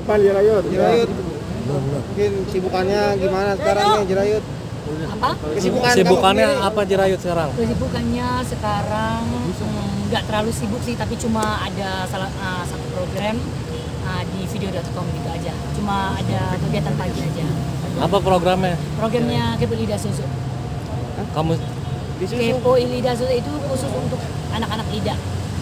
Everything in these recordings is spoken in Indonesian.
Depan Jirayut. Jirayut. Mungkin sibukannya gimana sekarang nih Jirayut? Apa? Kesibukannya apa Jirayut sekarang? Kesibukannya sekarang nggak terlalu sibuk sih, tapi cuma ada satu program di video.com gitu aja. Cuma ada kegiatan pagi aja. Apa programnya? Programnya Kepo Lidah Susu. Kamu Kepo Lidah Susu itu khusus untuk anak-anak lidah.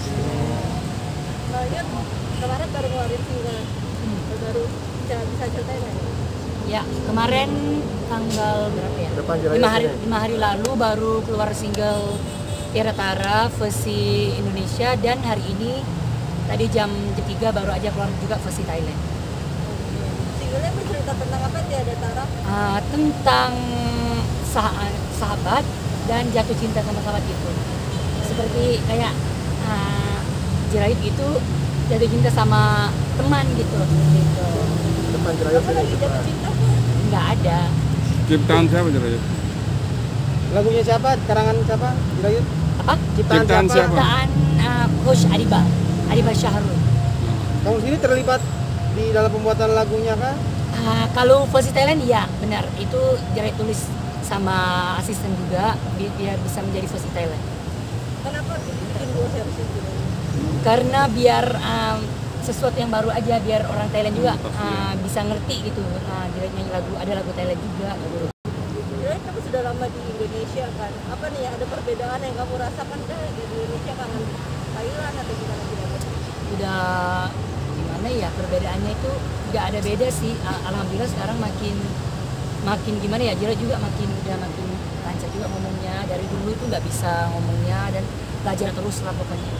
Kemarin baru ngeluarin single, baru bisa ceritain nggak? Ya, kemarin tanggal berapa ya? 5 hari lalu baru keluar single Tiara Tara versi Indonesia, dan hari ini tadi jam 3 baru aja keluar juga versi Thailand. Singlenya bercerita tentang apa Tiara Tara? Tentang sahabat dan jatuh cinta sama sahabat itu. Seperti kayak Jirayut itu jatuh cinta sama teman gitu. Depan Jirayut Apa lagi jatuh cinta? Nggak ada. Ciptaan siapa Jirayut? Lagunya siapa? Karangan siapa? Jirayut? Apa? Ciptaan siapa? Ciptaan Coach Adiba Syahrul. Kamu sini terlibat di dalam pembuatan lagunya kah? Kalau versi Thailand ya benar, itu Jirayut tulis sama asisten juga biar bisa menjadi versi Thailand. Kenapa bikin dua versi gitu? Karena biar sesuatu yang baru aja, biar orang Thailand juga bisa ngerti gitu. Jirayut nyanyi ada lagu Thailand juga gitu. Jirayut kamu sudah lama di Indonesia kan? Apa nih ada perbedaan yang kamu rasakan di Indonesia kangen Thailand atau gimana Jirayut? Udah gimana ya, perbedaannya itu nggak ada beda sih. Alhamdulillah sekarang makin gimana ya, Jirayut juga makin lancar juga ngomongnya. Dari dulu itu nggak bisa ngomongnya dan belajar terus lah pokoknya.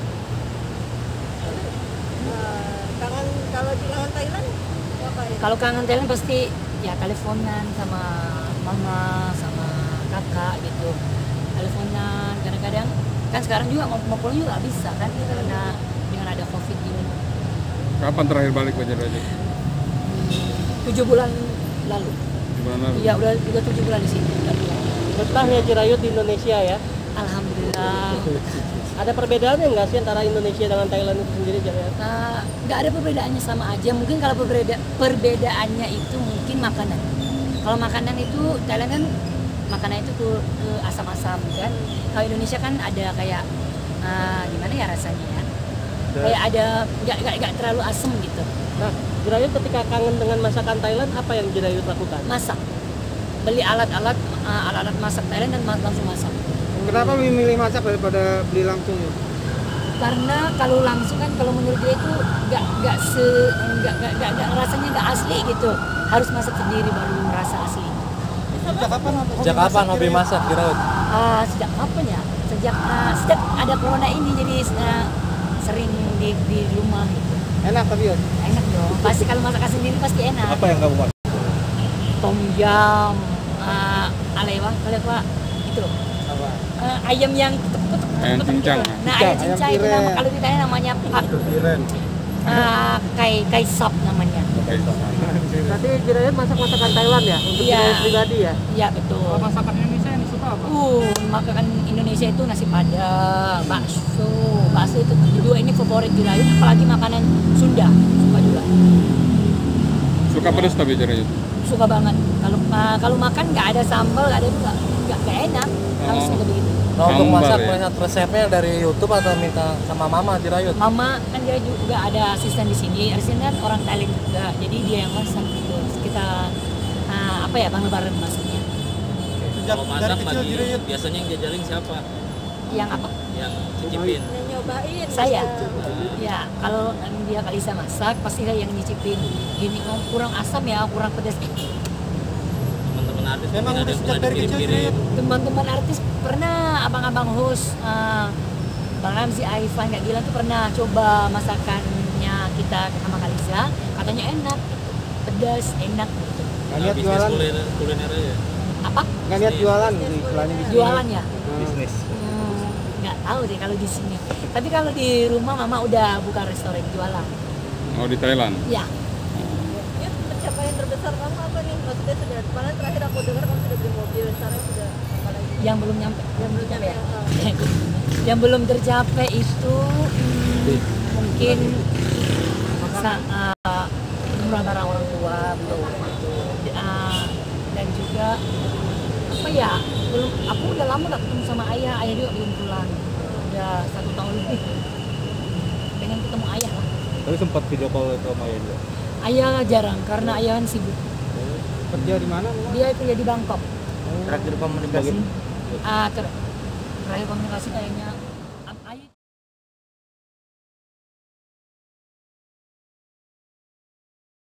Kalau di kangen Thailand ngapain? Kalau kangen Thailand pasti ya teleponan sama mama sama kakak gitu. Teleponan kadang-kadang kan sekarang juga mau pulang juga nggak bisa kan karena dengan ada COVID ini. Kapan terakhir balik ke Jirayut? 7 bulan lalu. Gimana? Iya udah 7 bulan di sini. betah ya Jirayut di Indonesia ya? Alhamdulillah. Ada perbedaannya nggak sih antara Indonesia dengan Thailand itu sendiri Jirayut? Nggak ada perbedaannya, sama aja. Mungkin kalau perbedaannya itu mungkin makanan. Kalau makanan itu Thailand kan makanan itu ke asam-asam kan. Kalau Indonesia kan ada kayak gimana ya rasanya ya? Kayak ada nggak terlalu asam gitu. Nah, Jirayut ketika kangen dengan masakan Thailand, apa yang Jirayut lakukan? Masak. Beli alat-alat masak Thailand dan langsung masak. Kenapa memilih masak daripada beli langsung ya? Karena kalau langsung kan kalau menurut dia itu nggak rasanya nggak asli gitu. Harus masak sendiri baru merasa asli. Sejak kapan hobi masak Jirayut? Sejak kapan ya? Sejak ada corona ini jadi sering di rumah gitu. Enak tapi ya? Enak dong. Pasti kalau masakan sendiri pasti enak. Apa yang kamu masak? Tom yum, alewa, itu. Apa? Ayam yang Ayam cincang. Nah, ayam cincang itu nama, kalau di Thailand namanya kai sap namanya. Berarti Jirayut masak masakan Thailand ya? Untuk Jirayut pribadi ya? Iya betul. Kalau masakan Indonesia yang disuka apa? Masakan Indonesia itu nasi padang, bakso itu dua ini favorit Jirayut, apalagi makanan Sunda suka juga. Suka pedas tapi Jirayut? Suka banget. Kalau makan nggak ada sambal, nggak ada itu nggak enak. Harus begitu. Nah, untuk Sambar masak ya? melihat resepnya dari YouTube atau minta sama Mama Jirayut? Mama kan dia juga ada asisten di sini. Asisten kan orang Thailand juga, jadi dia yang masak gitu. Kita bareng-bareng masaknya. Kalau masak pagi biasanya yang jajalin siapa? Yang apa? Yang cicipin. Yang nyobain. Saya. Ya, kalau dia Kalisa masak, pasti dia yang nyicipin. Gini, kurang asam ya, kurang pedas. Teman-teman artis Memang mungkin ada yang sejak pernah dari kecil dikirim-kirim. Teman-teman artis pernah, abang-abang host, Bang Ramzi, Aifan, Kak Gilang tuh pernah coba masakannya kita sama Kalisa. Katanya enak, pedas, enak gitu. Nggak niat Bisnis jualan? kuliner aja. Apa? Nggak niat jualan? Istilahnya bisnis. Jualan ya? Bisnis. Nggak tahu deh kalau di sini. Tapi kalau di rumah Mama udah buka restoran jualan. Oh di Thailand? Ya. Ya, pencapaian terbesar kamu apa nih? Maksudnya sudah, kemarin terakhir aku dengar kamu sudah beli mobil, sekarang sudah apa lagi? Yang belum nyampe. Ya? Ya. Yang belum tercapai itu mungkin umrah tua belum gitu. Dan juga apa ya, belum, aku udah lama gak ketemu sama ayah juga belum pulang, udah 1 tahun lebih. Pengen ketemu ayah lah. Tapi sempat video call itu sama ayah juga? Ayah jarang karena ayah kan sibuk. Kerja di mana? Dia kerja di Bangkok. Terakhir komunikasi Terakhir komunikasi kayaknya